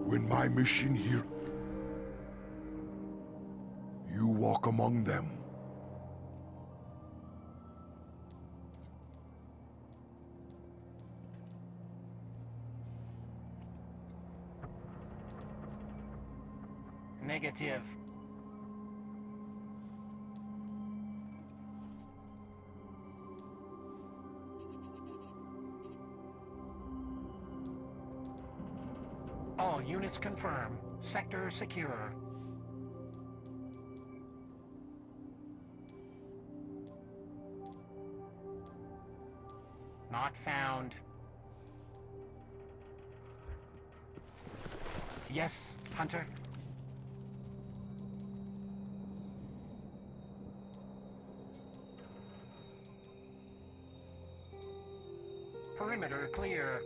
When my mission here... You walk among them. Negative. All units confirm. Sector secure. Not found. Yes, Hunter. Perimeter clear.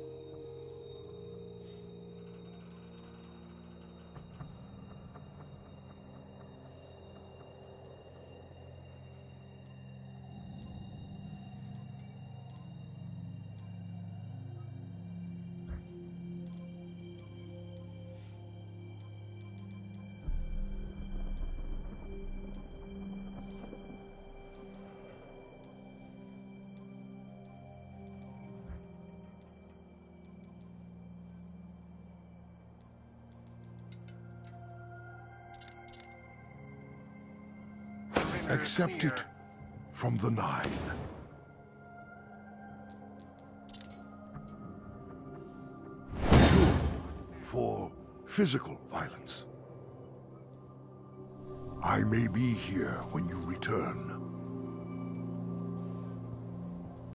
Accept it from the Nine. Two for physical violence. I may be here when you return.